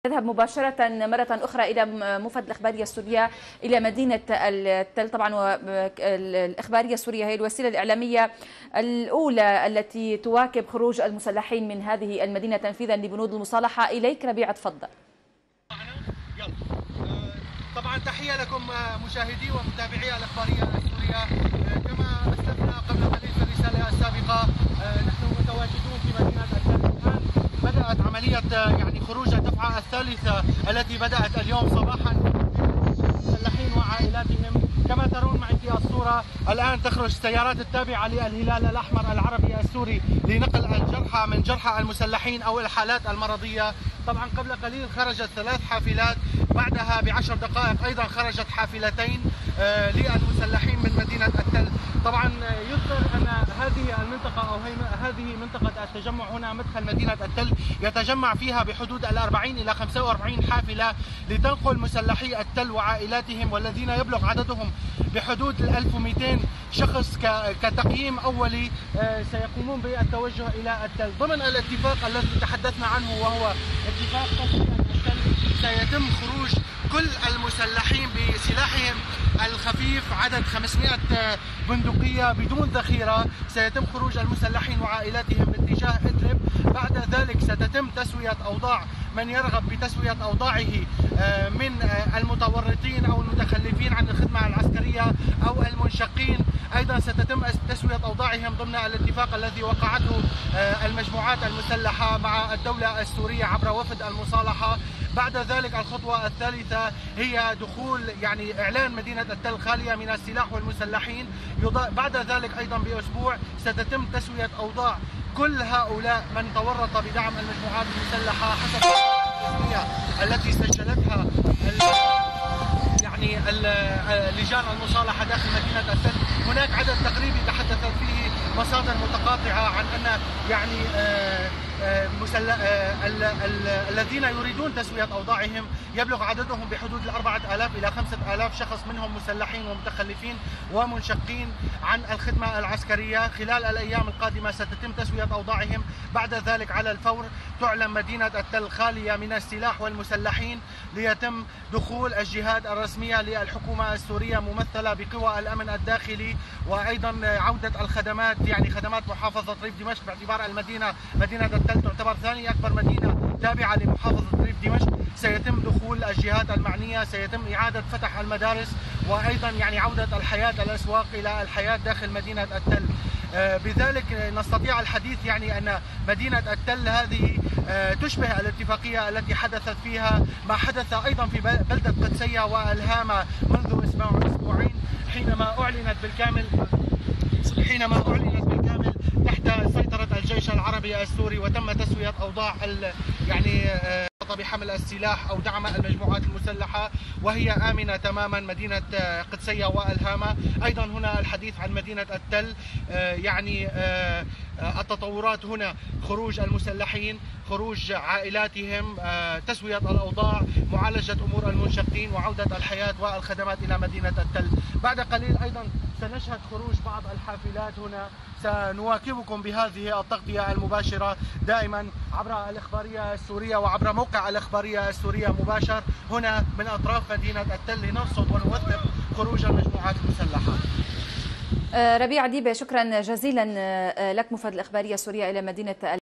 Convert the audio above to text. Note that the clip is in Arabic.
نذهب مباشرة مرة أخرى إلى مفد الإخبارية السورية إلى مدينة التل. طبعا الإخبارية السورية هي الوسيلة الإعلامية الأولى التي تواكب خروج المسلحين من هذه المدينة تنفيذا لبنود المصالحة. إليك ربيع، تفضل. طبعا تحية لكم مشاهدي ومتابعي الإخبارية السورية. كما أسلفنا قبل قليل في الرسالة السابقة، نحن متواجدون في مدينة التل. الآن بدأت عملية خروج الدفعة الثالثة التي بدأت اليوم صباحا المسلحين وعائلاتهم. كما ترون معي في الصورة الآن تخرج السيارات التابعة للهلال الأحمر العربي السوري لنقل الجرحى من جرحى المسلحين أو الحالات المرضية. طبعا قبل قليل خرجت 3 حافلات، بعدها ب10 دقائق أيضا خرجت حافلتين للمسلحين من مدينة التل. طبعا يذكر أن هذه المنطقة أو هذه منطقة التجمع هنا مدخل مدينة التل يتجمع فيها بحدود 40 إلى 45 حافلة لتنقل مسلحي التل وعائلاتهم، والذين يبلغ عددهم بحدود 1200 شخص كتقييم أولي سيقومون بالتوجه إلى التل ضمن الاتفاق الذي تحدثنا عنه، وهو اتفاق التل. سيتم خروج كل المسلحين بسلاحهم الخفيف، عدد 500 بندقية بدون ذخيرة. سيتم خروج المسلحين وعائلاتهم باتجاه إدلب. بعد ذلك ستتم تسوية أوضاع من يرغب بتسوية أوضاعه من المتورطين أو المتخلفين عن الخدمة العسكرية أو المنشقين. أيضا ستتم تسوية أوضاعهم ضمن الاتفاق الذي وقعته المجموعات المسلحة مع الدولة السورية عبر وفد المصالحة. بعد ذلك الخطوة الثالثة هي دخول إعلان مدينة التل خالية من السلاح والمسلحين. بعد ذلك أيضا بأسبوع ستتم تسوية أوضاع كل هؤلاء من تورط بدعم المجموعات المسلحة حسب الرسمية التي سجلتها لجان المصالحة داخل مدينة التل. هناك عدد تقريبي تحدثت فيه مصادر متقاطعة عن أن الذين يريدون تسوية أوضاعهم يبلغ عددهم بحدود 4000 إلى 5000 شخص، منهم مسلحين ومتخلفين ومنشقين عن الخدمة العسكرية. خلال الأيام القادمة ستتم تسوية أوضاعهم. بعد ذلك على الفور تعلن مدينة التل خالية من السلاح والمسلحين ليتم دخول الجهات الرسمية للحكومة السورية ممثلة بقوى الأمن الداخلي، وأيضا عودة الخدمات خدمات محافظة ريف دمشق، باعتبار مدينة التل تعتبر ثاني أكبر مدينة تابعة لمحافظة ريف دمشق. سيتم دخول الجهات المعنية، سيتم إعادة فتح المدارس، وأيضا عودة الحياة الأسواق إلى الحياة داخل مدينة التل. بذلك نستطيع الحديث أن مدينة التل هذه تشبه الاتفاقية التي حدثت فيها ما حدث أيضا في بلدة قدسية والهامة منذ أسبوعين، حينما أعلنت بالكامل تحت سيطرة الجيش العربي السوري، وتم تسوية أوضاع بحمل السلاح أو دعم المجموعات المسلحة، وهي آمنة تماما مدينة قدسية والهامة. أيضا هنا الحديث عن مدينة التل، التطورات هنا خروج المسلحين، خروج عائلاتهم، تسوية الأوضاع، معالجة أمور المنشقين، وعودة الحياة والخدمات إلى مدينة التل. بعد قليل أيضا سنشهد خروج بعض الحافلات هنا. سنواكبكم بهذه التغطية المباشرة دائما عبر الإخبارية السورية وعبر موقع الإخبارية السورية مباشر هنا من أطراف مدينة التل لنرصد ونوثق خروج المجموعات المسلحة. ربيع ديبة، شكرا جزيلا لك، مفد الإخبارية السورية إلى مدينة